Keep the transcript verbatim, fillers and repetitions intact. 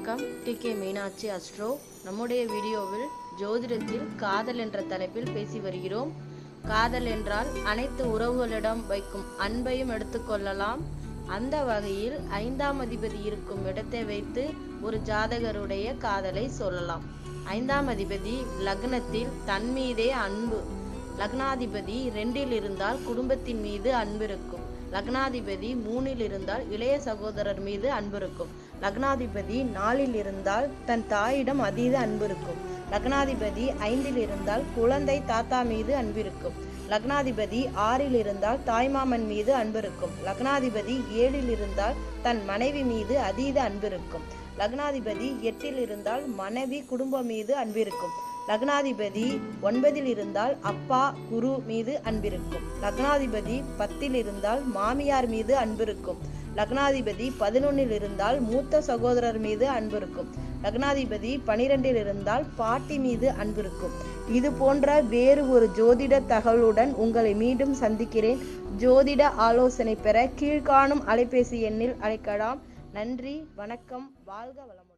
வணக்கம். D K Meenakshi astro. நம்முடைய வீடியோவில் ஜோதிடத்தில் காதல் என்ற தலைப்பில் பேசி வருகிறோம். காதல் என்றால் அனைத்து உறவுகளிடம் வைக்கும் அன்பையும் எடுத்துக்கொள்ளலாம். அந்த வகையில் ஐந்தாம் அதிபதி இருக்கும் இடத்தை வைத்து ஒரு ஜாதகருடைய காதலை சொல்லலாம். ஐந்தாம் அதிபதி லக்னத்தில் தன் மீதே அன்பு. லக்னாதிபதி ரெண்டில் இருந்தால் குடும்பத்தின் மீது அன்பு இருக்கும். லக்னாதிபதி மூணில் இருந்தால் இளைய சகோதரர் மீது அன்பு இருக்கும். லக்னாதிபதி நாலில் இருந்தால் தன் தாயிடம் அதீத அன்பு இருக்கும். லக்னாதிபதி ஐந்தில் இருந்தால் குழந்தை தாத்தா மீது அன்பு இருக்கும். லக்னாதிபதி ஆறில் இருந்தால் தாய்மாமன் மீது அன்பு இருக்கும். லக்னாதிபதி ஏழில் இருந்தால் தன் மனைவி மீது அதீத அன்பு இருக்கும். லக்னாதிபதி எட்டில் இருந்தால் மனைவி குடும்பம் மீது அன்பிருக்கும். லக்னாதிபதி ஒன்பதில் இருந்தால் அப்பா குரு மீது அன்பிருக்கும். லக்னாதிபதி பத்தில் இருந்தால் மாமியார் மீது அன்பிருக்கும். லக்னாதிபதி பதினொன்னில் இருந்தால் மூத்த சகோதரர் மீது அன்பிருக்கும். லக்னாதிபதி பனிரெண்டில் இருந்தால் பாட்டி மீது அன்பிருக்கும். இது போன்ற வேறு ஒரு ஜோதிட தகவலுடன் உங்களை மீண்டும் சந்திக்கிறேன். ஜோதிட ஆலோசனை பெற கீழ்காணும் அலைபேசி எண்ணில் அழைக்கலாம். நன்றி, வணக்கம், வாழ்க வளமுடன்.